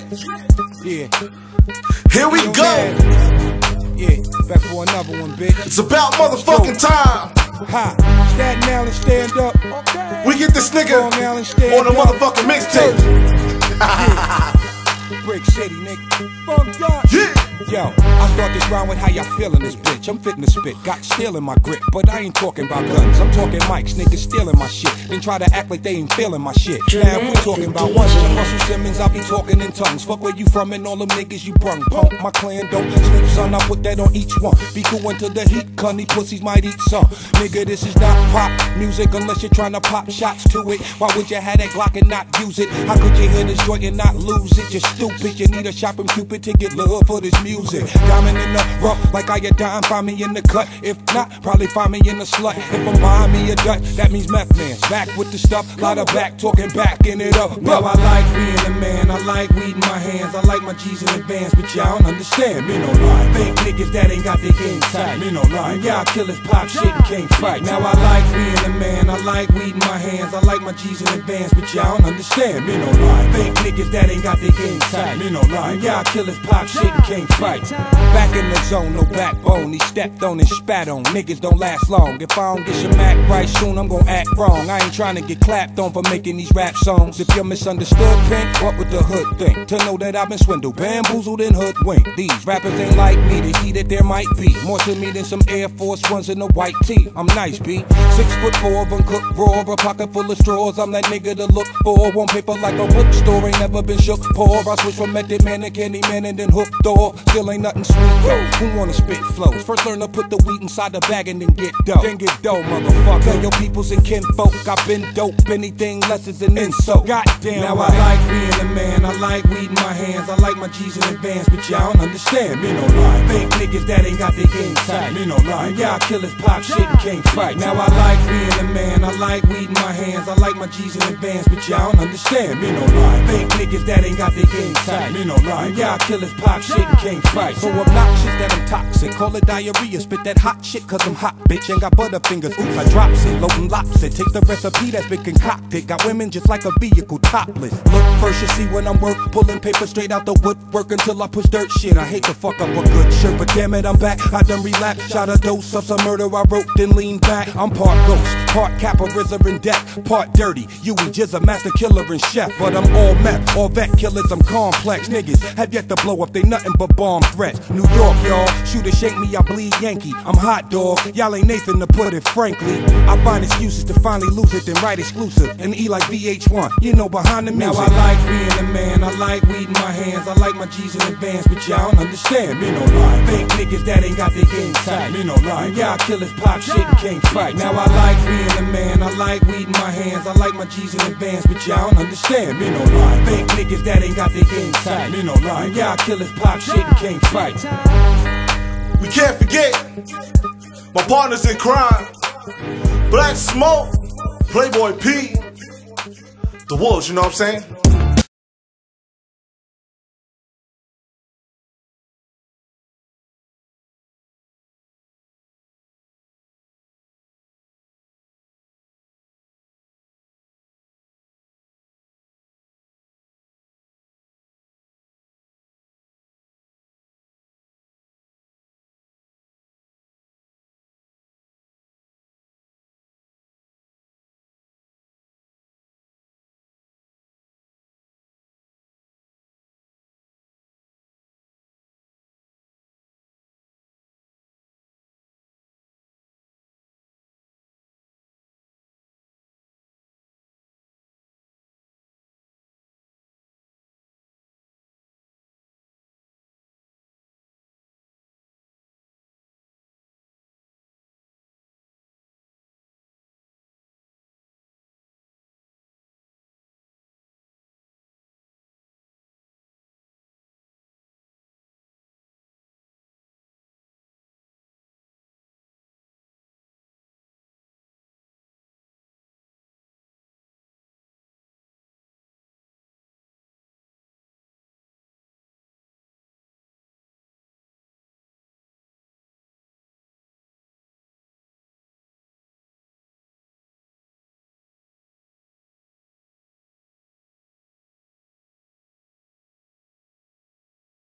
Yeah. Here we go. Yeah, back for another one, bitch. It's about motherfucking time. Ha, Staten Island, stand up. Okay. We get this nigga Long Island, stand on a up. motherfucking mixtape. Brick City, nigga. Fuck God. Yeah. Yo, I start this round with how y'all feeling this bitch. I'm fitting to spit, got steel in my grip, but I ain't talking about guns. I'm talking mics, niggas stealing my shit. Then try to act like they ain't feeling my shit. Now if we talking about one shit, Russell Simmons, I'll be talking in tongues. Fuck where you from and all them niggas you brung. Punk my clan, don't sleep, son. I put that on each one. Be cool until the heat come, these pussies might eat some. Nigga, this is not pop music unless you're trying to pop shots to it. Why would you have that Glock and not use it? How could you hear this joint and not lose it? You're stupid. You need a shop from Cupid to get love for this music. Diamond in the rough, like iodine, find me in the cut. If not, probably find me in the slut. If I'm buying me a gut, that means meth man. Back with the stuff, lot of back, talking backing it up. Now I like being a man, I like weed in my hands, I like my G's in advance, but y'all don't understand, me no lie. Fake niggas that ain't got their game tight, me no lie. Y'all killers pop shit and can't fight. Now I like being a man, I like weed in my hands, I like my G's in advance, but y'all don't understand, me no lie. Fake niggas that ain't got their game tight, me no lie. Y'all killers pop shit and can't fight. Back in the zone, no backbone. He stepped on and spat on. Niggas don't last long. If I don't get your Mac right soon, I'm gon' act wrong. I ain't trying to get clapped on for making these rap songs. If you're misunderstood, Pink, what would the hood think? To know that I've been swindled, bamboozled, and hoodwinked. These rappers ain't like me. The heat that there might be more to me than some Air Force Ones in a white tee. I'm nice, B. 6'4" of them cook raw, a pocket full of straws. I'm that nigga to look for. Won't paper like a bookstore. Ain't never been shook poor. I switch from Method Man to Candy Man and then hooked door. Still ain't nothing sweet though. Who wanna spit flows? First learn to put the wheat inside the bag and then get dough. Then get dough, motherfucker. Tell your peoples and kinfolk I've been dope. Anything less is an insult. Goddamn. Now right. I like being a man. I like weed in my hands. I like my G's in advance, but y'all don't understand. Me no lie. Fake niggas that ain't got their game tight. Me no lie. Y'all killers pop shit and can't fight. Now I like being a man. I like weed in my hands. I like my G's in advance, but y'all don't understand. Me no lie. Fake niggas that ain't got their game tight. Me no lie. Y'all killers pop shit and can't fight. So obnoxious that I'm toxic. Call it diarrhea. Spit that hot shit cause I'm hot, bitch. Ain't got butterfingers. Oops, I drops it. Loading lops it. Take the recipe that's been concocted. Got women just like a vehicle topless. Look first, you see when I'm work. Pulling paper straight out the woodwork until I push dirt shit. I hate to fuck up a good shirt, but damn it, I'm back. I done relapsed. Shot a dose of some murder I wrote, then lean back. I'm part ghost, part Kappa, RZA and deck, part dirty. Yui, Jizza, master killer and chef. But I'm all meth, all vet killers, I'm complex. Niggas have yet to blow up, they nothing but bomb threats. New York, y'all, shoot or shake me, I bleed Yankee. I'm hot dog, y'all ain't Nathan to put it frankly. I find excuses to finally lose it, then write exclusive. And E like VH1, you know behind the music. Now I like being a man, I like weed in my hands, I like my G's in advance, but y'all don't understand, me no lie. Fake niggas that ain't got their game tight, me no lie. Y'all killers pop shit and can't fight. Now I like being a man, I like weed in my hands, I like my G's in advance, but y'all don't understand, me no lie. Fake niggas that ain't got their game tight, me no lie. Y'all killers pop shit and can't fight. We can't forget my partners in crime, Black Smoke, Playboy P, The Wolves, you know what I'm saying?